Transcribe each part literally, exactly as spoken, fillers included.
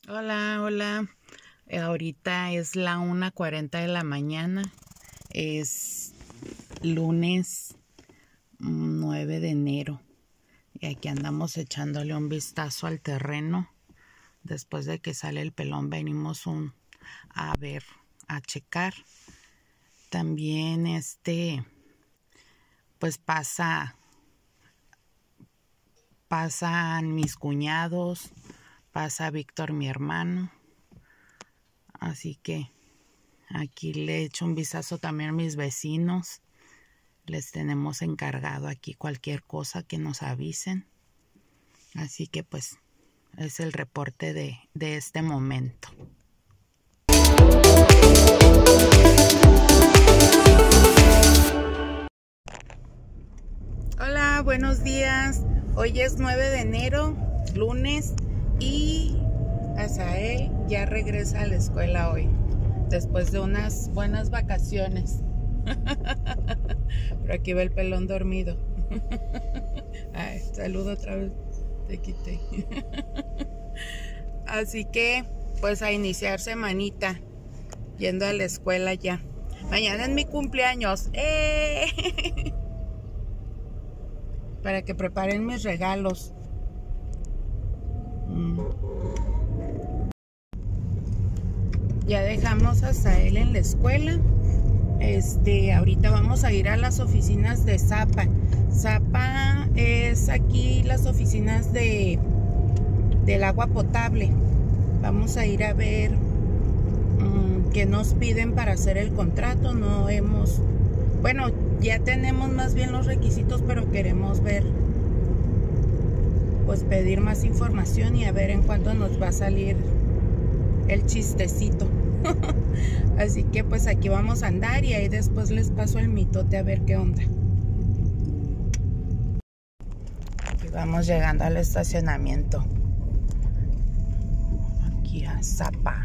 Hola, hola. Eh, Ahorita es la una cuarenta de la mañana. Es lunes mm, nueve de enero. Y aquí andamos echándole un vistazo al terreno. Después de que sale el pelón, venimos un, a ver, a checar. También este, pues pasa, pasan mis cuñados, pasa Víctor, mi hermano. Así que aquí le echo un vistazo también a mis vecinos. Les tenemos encargado aquí cualquier cosa que nos avisen. Así que pues es el reporte de, de este momento. Hola, buenos días. Hoy es nueve de enero, lunes, y Azael ya regresa a la escuela hoy, después de unas buenas vacaciones. Pero aquí va el pelón dormido. Ay, saludo otra vez. Te quité. Así que, pues a iniciar semanita, yendo a la escuela ya. Mañana es mi cumpleaños. ¡Eh! Para que preparen mis regalos. Mm. Ya dejamos a Azael en la escuela. Este, ahorita vamos a ir a las oficinas de Zapa. Zapa es aquí las oficinas de del agua potable. Vamos a ir a ver um, qué nos piden para hacer el contrato. No hemos, bueno, ya tenemos más bien los requisitos, pero queremos ver, pues pedir más información y a ver en cuánto nos va a salir el chistecito. Así que pues aquí vamos a andar y ahí después les paso el mitote a ver qué onda. Aquí vamos llegando al estacionamiento. Aquí a Zapa.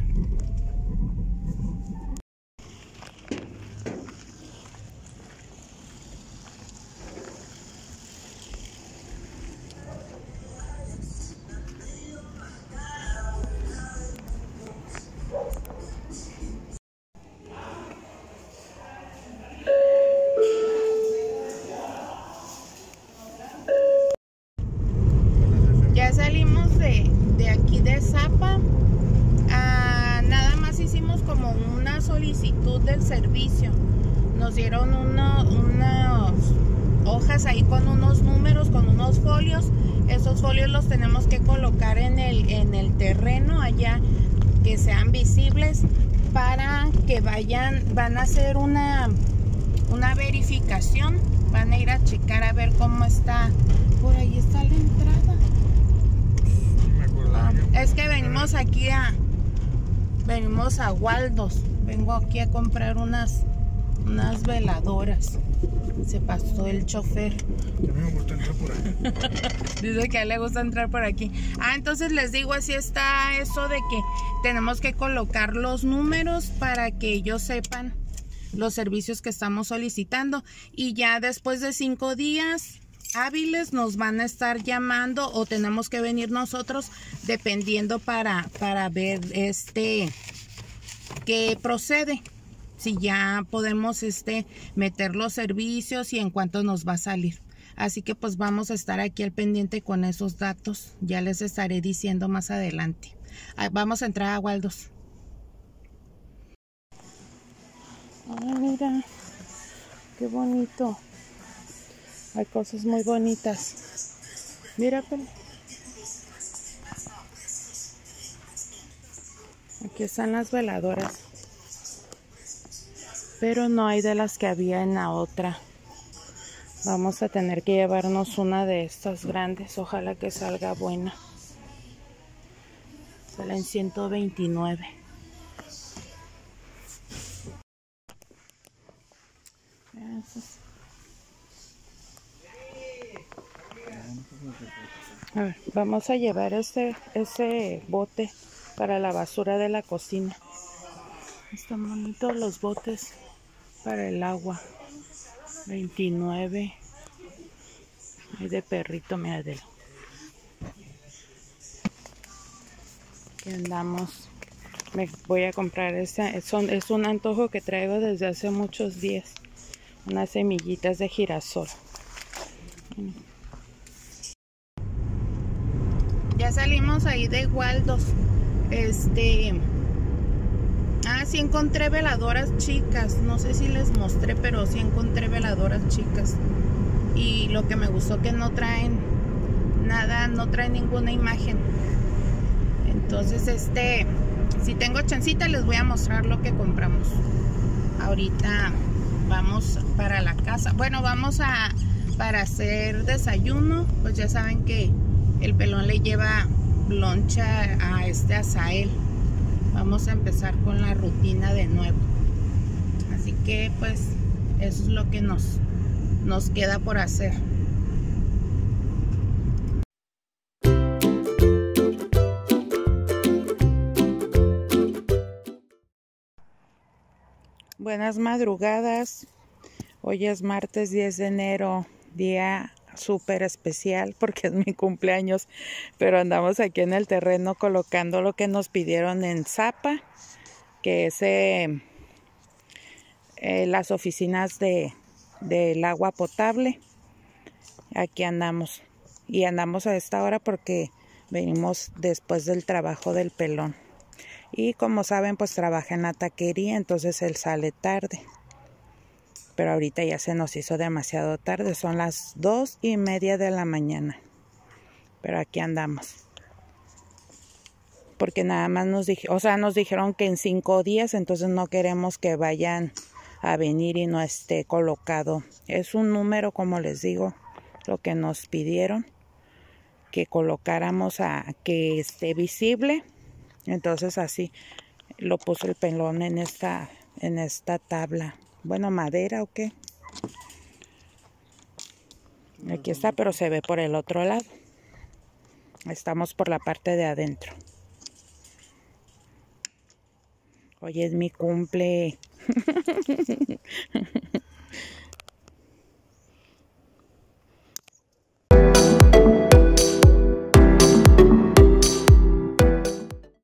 Ya salimos de, de aquí de Zapa. Ah, nada más hicimos como una solicitud del servicio. Nos dieron uno, unas hojas ahí con unos números, con unos folios. Esos folios los tenemos que colocar en el, en el terreno allá, que sean visibles, para que vayan, van a hacer una, una verificación. Van a ir a checar a ver cómo está. Por ahí está la entrada. Ah, es que venimos aquí a venimos a Waldos. Vengo aquí a comprar unas unas veladoras. Se pasó el chofer. A mí me gusta entrar por ahí. Dice que a él le gusta entrar por aquí. Ah, entonces les digo, así está eso de que tenemos que colocar los números para que ellos sepan los servicios que estamos solicitando. Y ya después de cinco días hábiles nos van a estar llamando, o tenemos que venir nosotros, dependiendo, para, para ver este qué procede. Si ya podemos este meter los servicios y en cuánto nos va a salir. Así que pues vamos a estar aquí al pendiente con esos datos. Ya les estaré diciendo más adelante. Ah, vamos a entrar a Waldos. Ay, mira, qué bonito. Hay cosas muy bonitas. Mira, pero aquí están las veladoras. Pero no hay de las que había en la otra. Vamos a tener que llevarnos una de estas grandes. Ojalá que salga buena. Sale en ciento veintinueve. A ver, vamos a llevar ese, ese bote para la basura de la cocina. Están bonitos los botes para el agua. veintinueve. Hay de perrito, mira, de Aquí andamos. Me voy a comprar este. Son, es un antojo que traigo desde hace muchos días. Unas semillitas de girasol. Ya salimos ahí de Waldos. Este... Ah, sí encontré veladoras chicas. No sé si les mostré, pero sí encontré veladoras chicas. Y lo que me gustó que no traen nada, no traen ninguna imagen. Entonces, este, si tengo chancita, les voy a mostrar lo que compramos. Ahorita vamos para la casa. Bueno, vamos a para hacer desayuno. Pues ya saben que el pelón le lleva loncha a este Azael. Vamos a empezar con la rutina de nuevo. Así que pues eso es lo que nos, nos queda por hacer. Buenas madrugadas. Hoy es martes diez de enero, día súper especial porque es mi cumpleaños, pero andamos aquí en el terreno colocando lo que nos pidieron en Zapa, que es eh, eh, las oficinas de del agua potable. Aquí andamos y andamos a esta hora porque venimos después del trabajo del pelón, y como saben pues trabaja en la taquería, entonces él sale tarde. Pero ahorita ya se nos hizo demasiado tarde. Son las dos y media de la mañana. Pero aquí andamos. Porque nada más nos dijeron, o sea, nos dijeron que en cinco días, entonces no queremos que vayan a venir y no esté colocado. Es un número, como les digo, lo que nos pidieron, que colocáramos a que esté visible. Entonces así lo puso el pelón en esta, en esta tabla. Bueno, madera o qué. Aquí está, pero se ve por el otro lado. Estamos por la parte de adentro. Hoy es mi cumple.